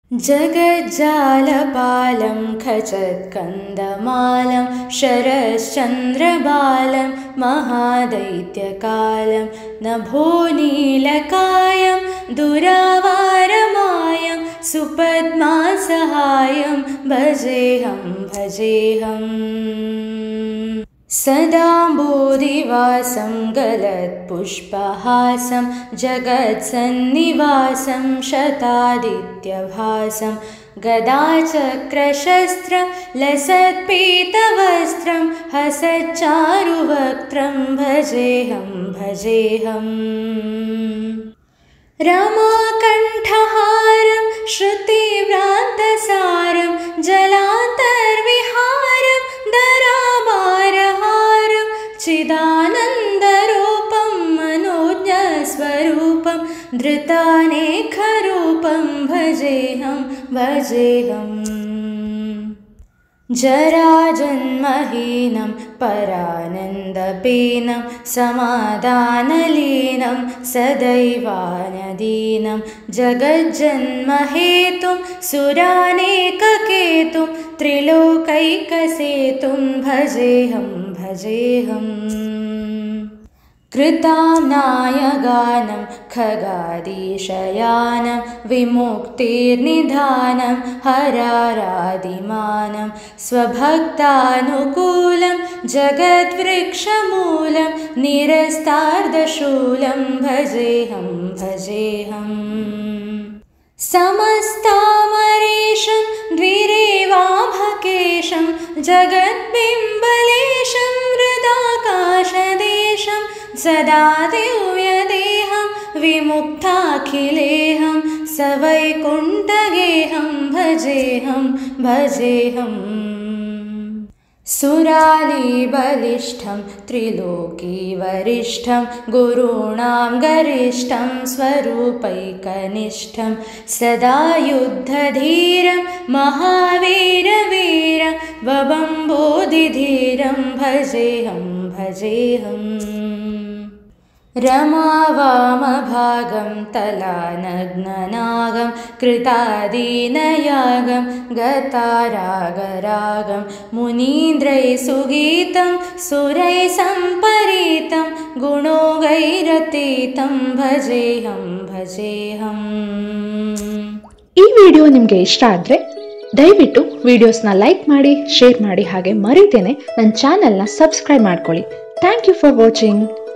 जगज्जालपालं खचत्कन्दमालं शरश्चन्द्रबालं महादैत्यकालं नभोनीलकायं दुरावारमायं सुपद्मासहायं भजेऽहम् सदाम्बोधिवासं गलत्पुष्पहासं जगत्सन्निवासं शतादित्यभासं गदाचक्रशस्त्रं लसत्पीतवस्त्रं हसच्चारुवक्त्रं भजेऽहम् रमाकण्ठहारं श्रुतिव्रान्तसारं जलान्तर्विहारं दराभारहारं चिदानन्दरूपं मनोज्ञस्वरूपं धृतानेकरूपं भजेऽहम् जराजन्महीनं परानन्दपीनं समादानलीनं सदैवानदीनं जगज्जन्महेतुं सुरानेककेतुं त्रिलोकैकसेतुं भजेऽहम् कृताम्नायगानं खगादीशयानं विमुक्तिर्निधानं हरारादिमानं स्वभक्तानुकूलं जगद्वृक्षमूलं निरस्तार्धशूलं भजेऽहम् समस्तामरेशं द्विरेवाभकेशं जगद्बिम्बलेशं हृदाकाशदेशं सदा दिव्यदेहं विमुक्ताखिलेहं सवैकुण्ठगेहं भजेऽहम् सुरालीबलिष्ठं त्रिलोकीवरिष्ठं गुरूणां गरिष्ठं स्वरूपैकनिष्ठं सदा युद्धधीरं महावीरवीरं वबम्बोधिधीरं भजेऽहम् रमावामभागं तलानग्ननागं कृतादीनयागं गतारागरागं मुनीन्द्रैः सुगीतं सुरैः सम्परीतं गुणोगैरतीतं भजेऽहम्। ಈ ವಿಡಿಯೋ ನಿಮಗೆ ಇಷ್ಟ ಆದರೆ ದಯವಿಟ್ಟು ವಿಡಿಯೋಸ್ನ ಲೈಕ್ ಮಾಡಿ, ಶೇರ್ ಮಾಡಿ, ಹಾಗೆ ಮರಿದೇನೆ ನನ್ನ ಚಾನೆಲ್ನ ಸಬ್ಸ್ಕ್ರೈಬ್ ಮಾಡ್ಕೊಳ್ಳಿ. Thank you for watching.